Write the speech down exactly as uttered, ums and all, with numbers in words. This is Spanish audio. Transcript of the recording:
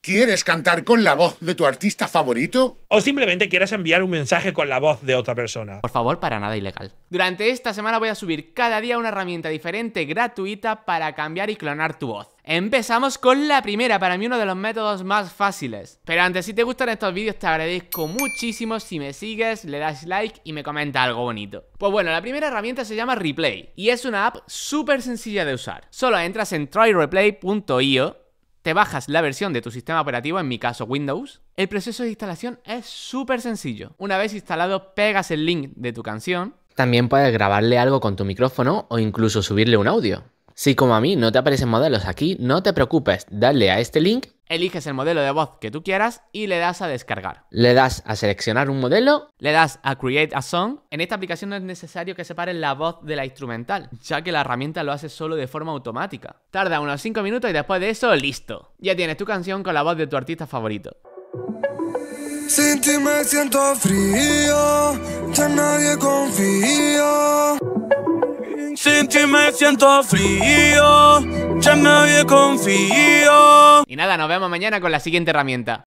¿Quieres cantar con la voz de tu artista favorito? O simplemente quieres enviar un mensaje con la voz de otra persona. Por favor, para nada ilegal. Durante esta semana voy a subir cada día una herramienta diferente gratuita para cambiar y clonar tu voz. Empezamos con la primera, para mí uno de los métodos más fáciles. Pero antes, si te gustan estos vídeos, te agradezco muchísimo si me sigues, le das like y me comentas algo bonito. Pues bueno, la primera herramienta se llama Replay y es una app súper sencilla de usar. Solo entras en try replay punto i o, te bajas la versión de tu sistema operativo, en mi caso Windows. El proceso de instalación es súper sencillo. Una vez instalado, pegas el link de tu canción. También puedes grabarle algo con tu micrófono o incluso subirle un audio. Si como a mí no te aparecen modelos aquí, no te preocupes, dale a este link, eliges el modelo de voz que tú quieras y le das a descargar. Le das a seleccionar un modelo, le das a Create a Song. En esta aplicación no es necesario que separes la voz de la instrumental, ya que la herramienta lo hace solo de forma automática. Tarda unos cinco minutos y después de eso, listo. Ya tienes tu canción con la voz de tu artista favorito. Sin ti me siento frío, ya nadie confía. Sin ti me siento frío, ya nadie confío. Y nada, nos vemos mañana con la siguiente herramienta.